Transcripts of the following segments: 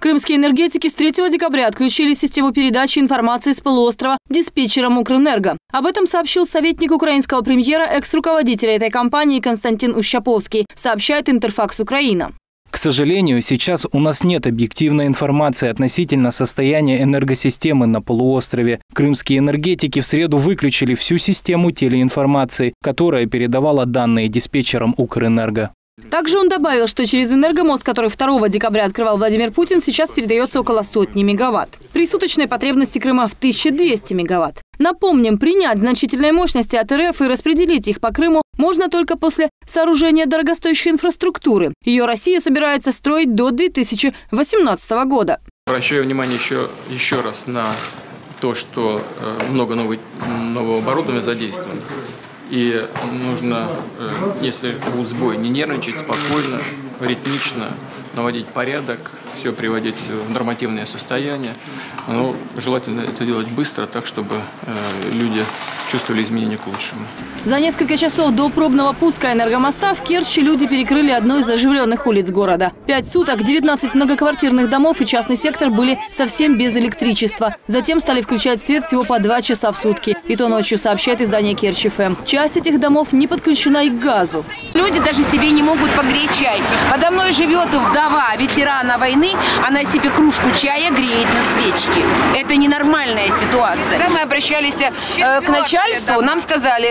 Крымские энергетики с 3 декабря отключили систему передачи информации с полуострова диспетчерам Укрэнерго. Об этом сообщил советник украинского премьера, экс-руководителя этой компании Константин Ущаповский, сообщает Интерфакс Украина. К сожалению, сейчас у нас нет объективной информации относительно состояния энергосистемы на полуострове. Крымские энергетики в среду выключили всю систему телеинформации, которая передавала данные диспетчерам Укрэнерго. Также он добавил, что через энергомост, который 2 декабря открывал Владимир Путин, сейчас передается около 100 мегаватт. При суточной потребности Крыма в 1200 мегаватт. Напомним, принять значительные мощности от РФ и распределить их по Крыму можно только после сооружения дорогостоящей инфраструктуры. Ее Россия собирается строить до 2018 года. Обращаю внимание еще раз на то, что много нового оборудования задействовано. И нужно, если будет сбой, не нервничать, спокойно, ритмично наводить порядок, все приводить в нормативное состояние. Но желательно это делать быстро, так чтобы люди чувствовали изменения к лучшему. За несколько часов до пробного пуска энергомоста в Керчи люди перекрыли одну из оживленных улиц города. 5 суток 19 многоквартирных домов и частный сектор были совсем без электричества. Затем стали включать свет всего по 2 часа в сутки. И то ночью, сообщает издание Керчь-ФМ. Часть этих домов не подключена и к газу. Люди даже себе не могут погреть чай. Подо мной живет вдова ветерана войны. Она себе кружку чая греет на свечке. Это ненормальная ситуация. Когда мы обращались к начальству, нам сказали,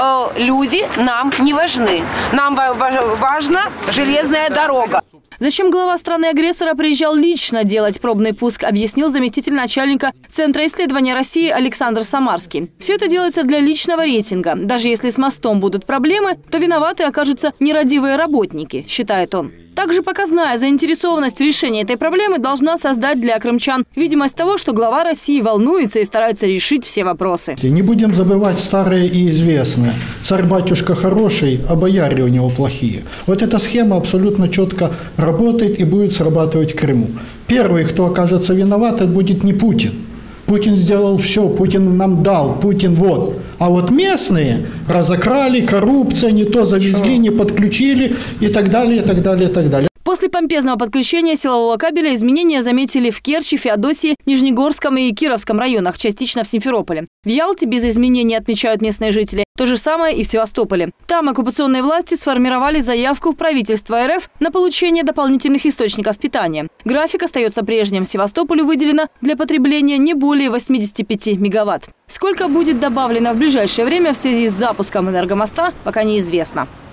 люди нам не важны. Нам важна железная дорога. Зачем глава страны-агрессора приезжал лично делать пробный пуск, объяснил заместитель начальника Центра исследования России Александр Самарский. Все это делается для личного рейтинга. Даже если с мостом будут проблемы, то виноваты окажутся нерадивые работники, считает он. Также показная заинтересованность в решении этой проблемы должна создать для крымчан видимость того, что глава России волнуется и старается решить все вопросы. Не будем забывать старое и известное. Царь-батюшка хороший, а бояре у него плохие. Вот эта схема абсолютно четко работает и будет срабатывать в Крыму. Первый, кто окажется виноват, это будет не Путин. Путин сделал все, Путин нам дал, Путин вот. А вот местные разокрали, коррупция, не то завезли, не подключили и так далее, и так далее, и так далее. После помпезного подключения силового кабеля изменения заметили в Керчи, Феодосии, Нижнегорском и Кировском районах, частично в Симферополе. В Ялте без изменений, отмечают местные жители. То же самое и в Севастополе. Там оккупационные власти сформировали заявку в правительство РФ на получение дополнительных источников питания. График остается прежним. Севастополю выделено для потребления не более 85 мегаватт. Сколько будет добавлено в ближайшее время в связи с запуском энергомоста, пока неизвестно.